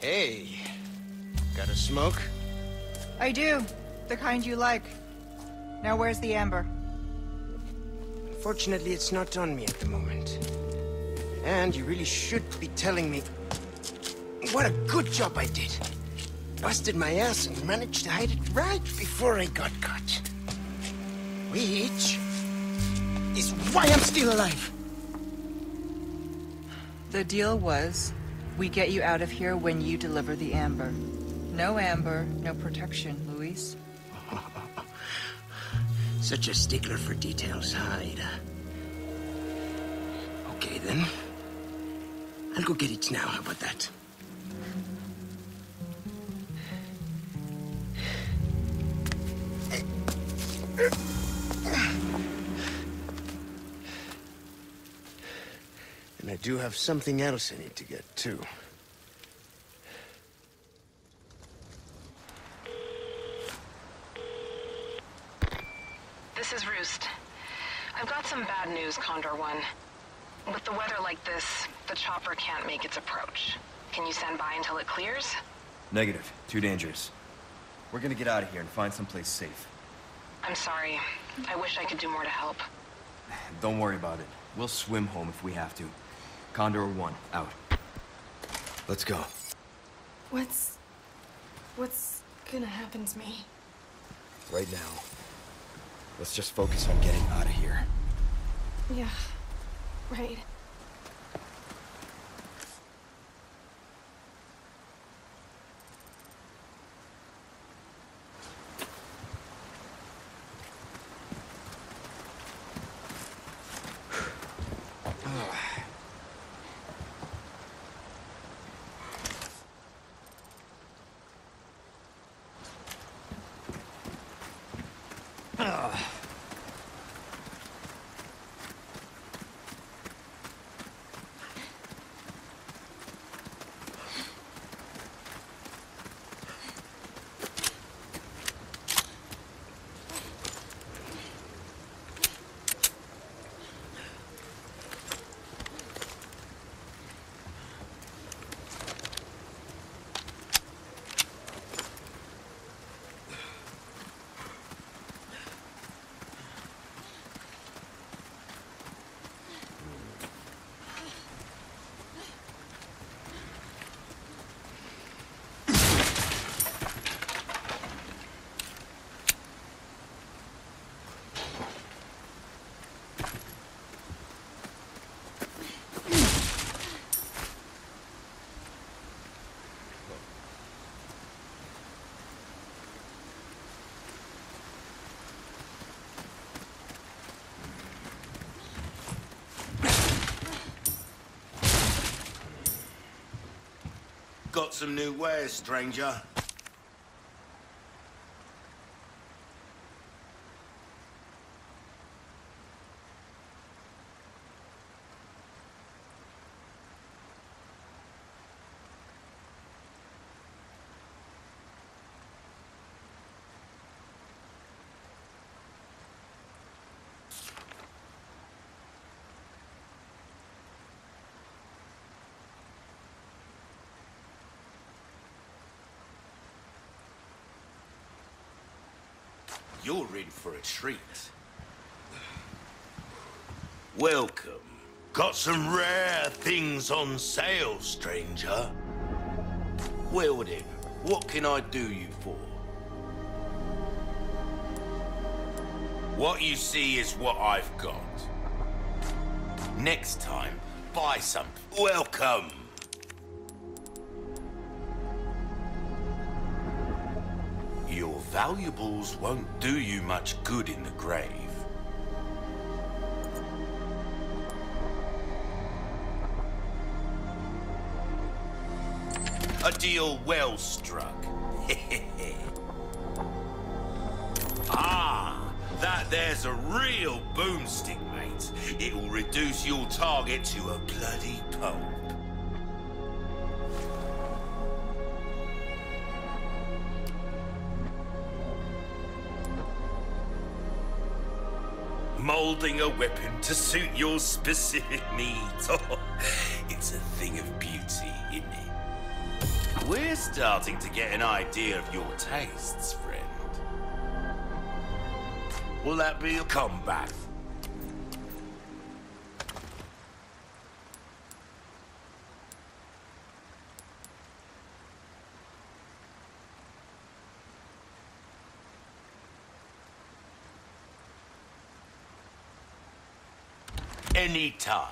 Hey, got a smoke? I do. The kind you like. Now where's the amber? Unfortunately, it's not on me at the moment. And you really should be telling me what a good job I did. Busted my ass and managed to hide it right before I got caught. Which is why I'm still alive. The deal was, we get you out of here when you deliver the amber. No amber, no protection, Luis. Such a stickler for details, huh, Ada? Okay, then. I'll go get it now. How about that? And I do have something else I need to get, too. This is Roost. I've got some bad news, Condor One. With the weather like this, the chopper can't make its approach. Can you stand by until it clears? Negative. Too dangerous. We're gonna get out of here and find someplace safe. I'm sorry. I wish I could do more to help. Don't worry about it. We'll swim home if we have to. Condor 1, out. Let's go. What's gonna happen to me? Right now, let's just focus on getting out of here. Yeah, right. Got some new wares, stranger. You're in for a treat. Welcome. Got some rare things on sale, stranger. Well then, what can I do you for? What you see is what I've got. Next time, buy some. Welcome. Your valuables won't do you much good in the grave. A deal well struck. Ah, that there's a real boomstick, mate. It'll reduce your target to a bloody pulp. Molding a weapon to suit your specific needs. Oh, it's a thing of beauty, isn't it? We're starting to get an idea of your tastes, friend. Will that be a comeback? Anytime.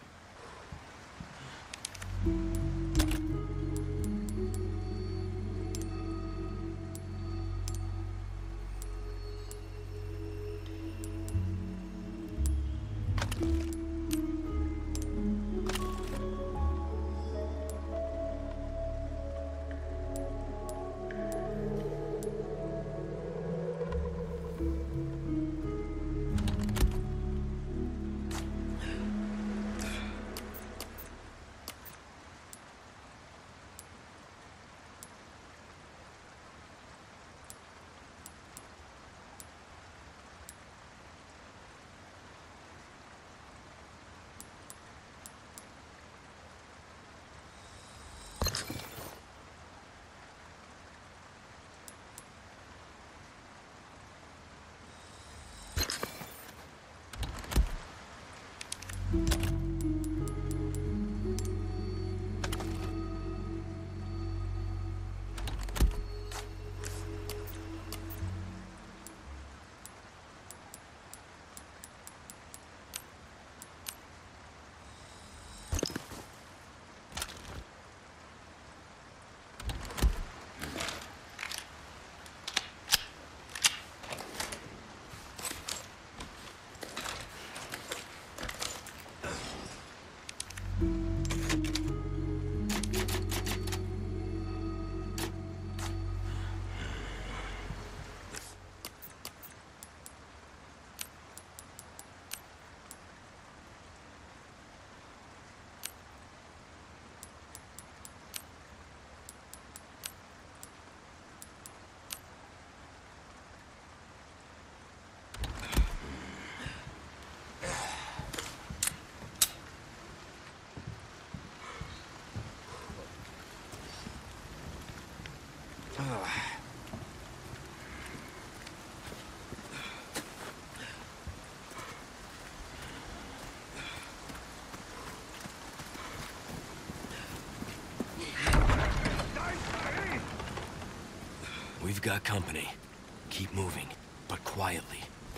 We've got company. Keep moving, but quietly.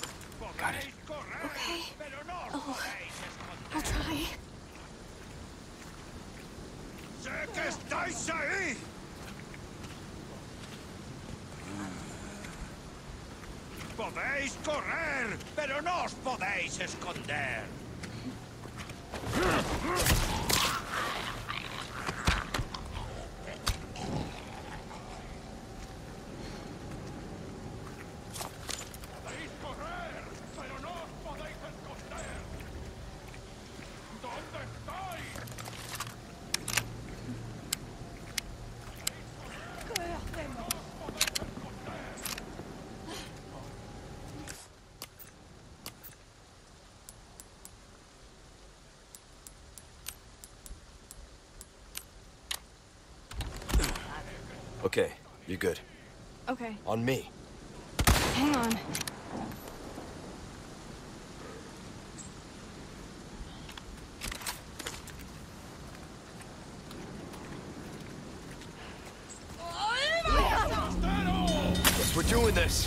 Got it? Okay. Oh, I'll try. ¡Sé que estáis ahí! Podéis correr, pero no os podéis esconder. Podéis correr, pero no os podéis esconder. ¿Dónde estáis? ¿Qué hacemos? Okay, you're good. Okay, On me. hang on. Guess we're doing this.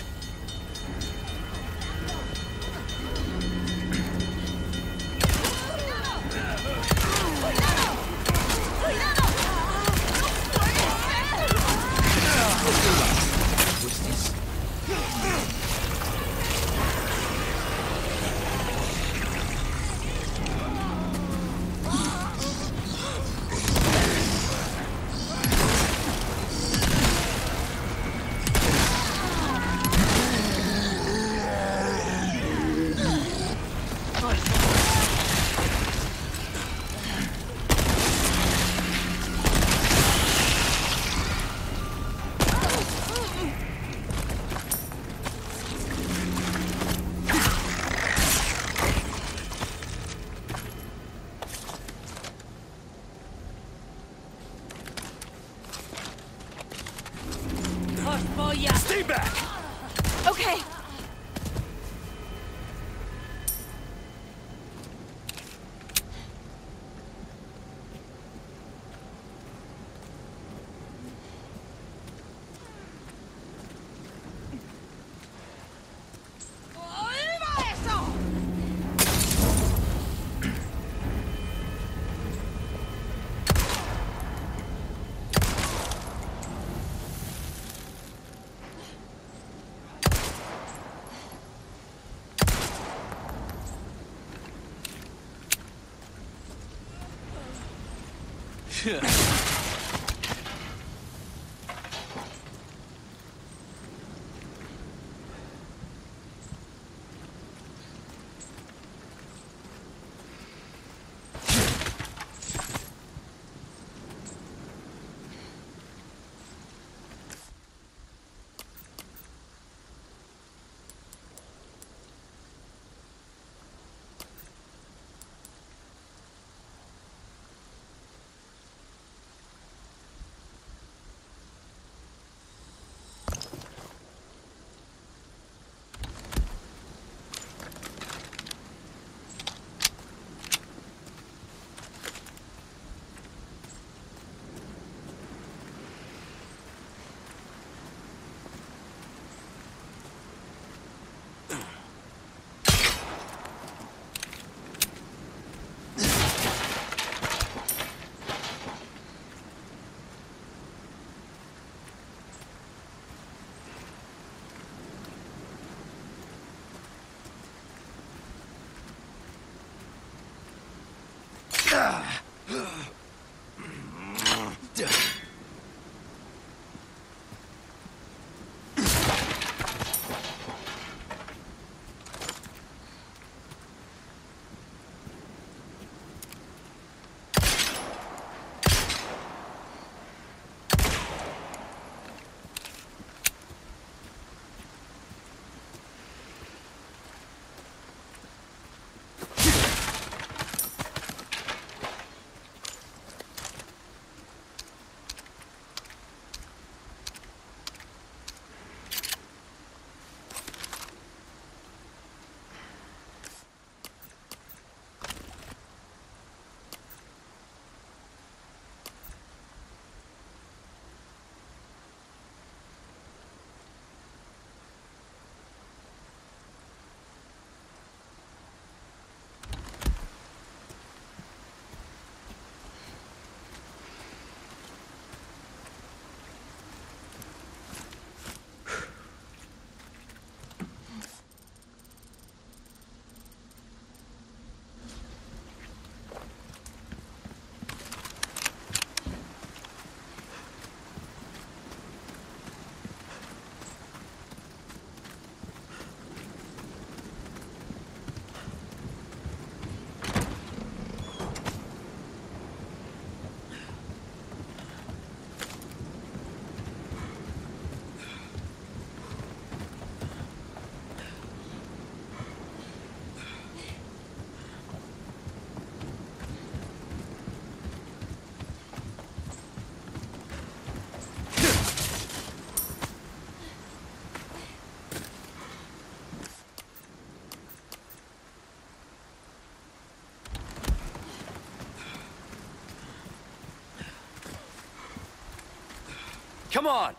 Come on!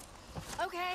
Okay.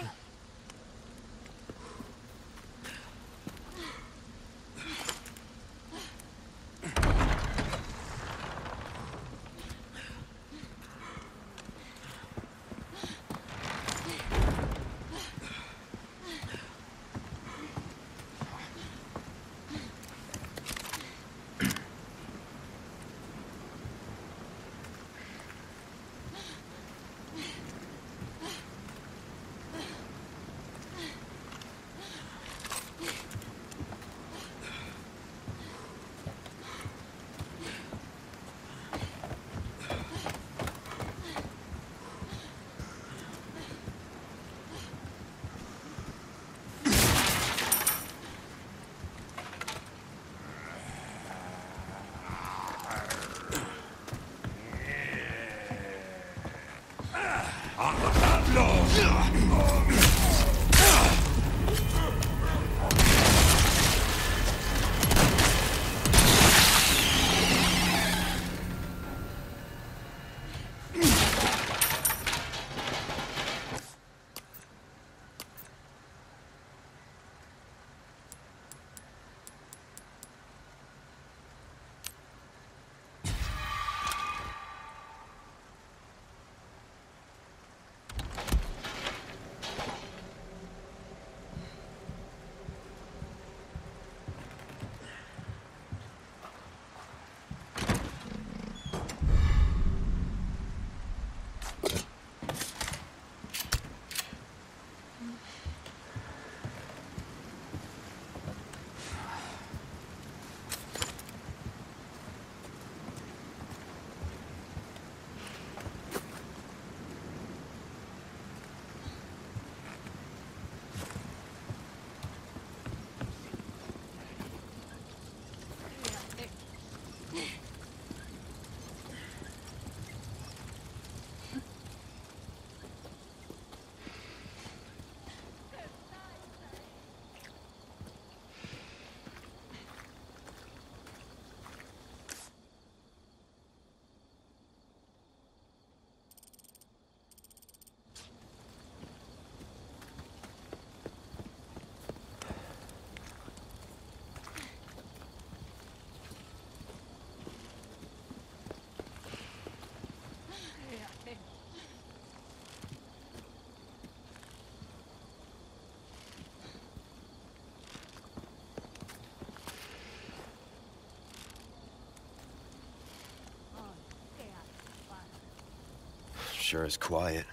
sure is quiet.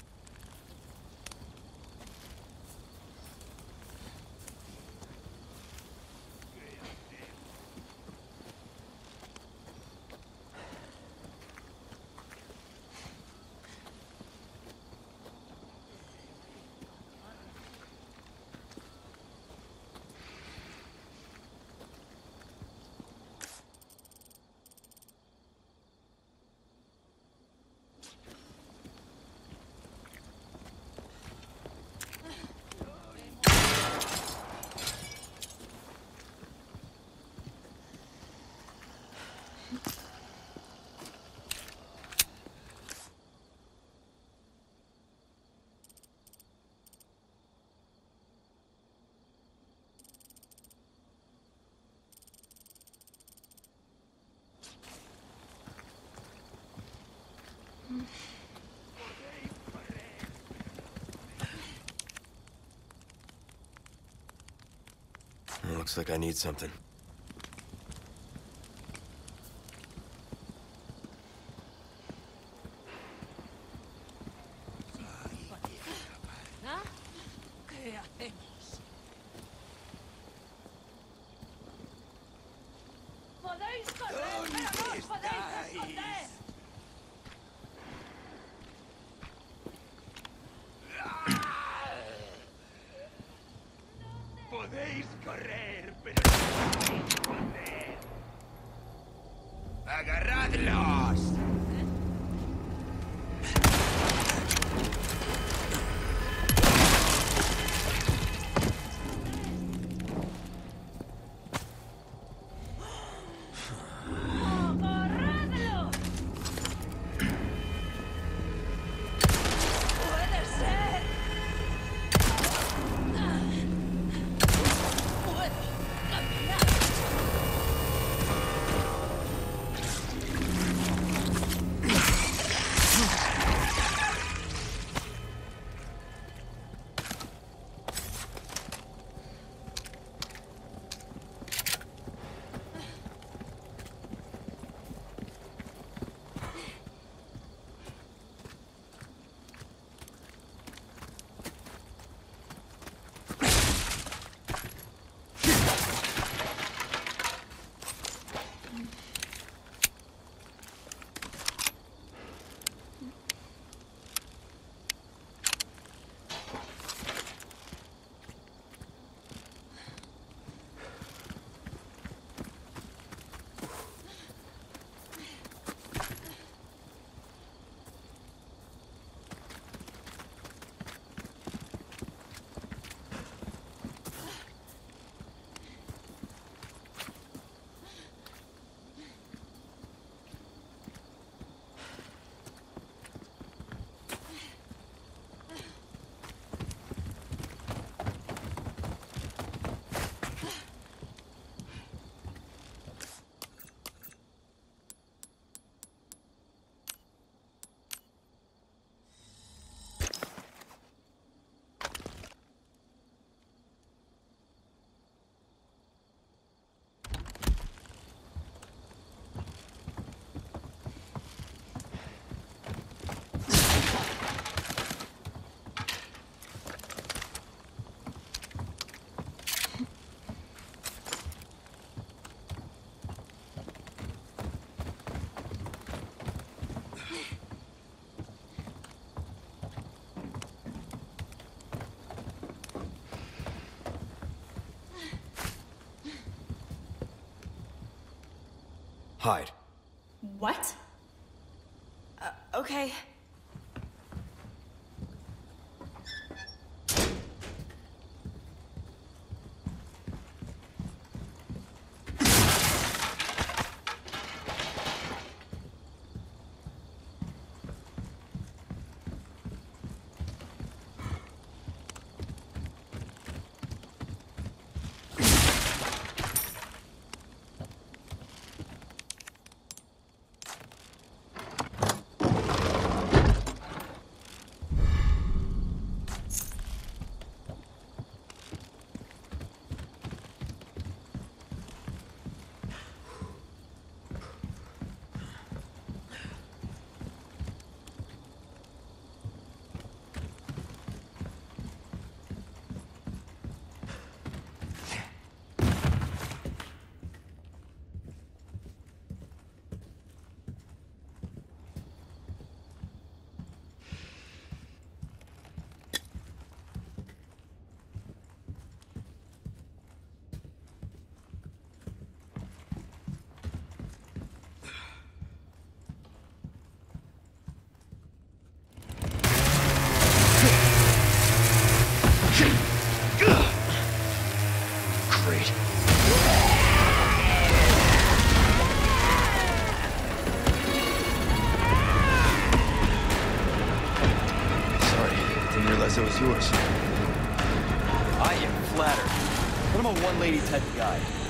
It looks like I need something. Podéis correr, pero no podéis correr. ¡Agarradlos! Hide. What? Okay. yours. I am flattered. But I'm a one-lady type of guy.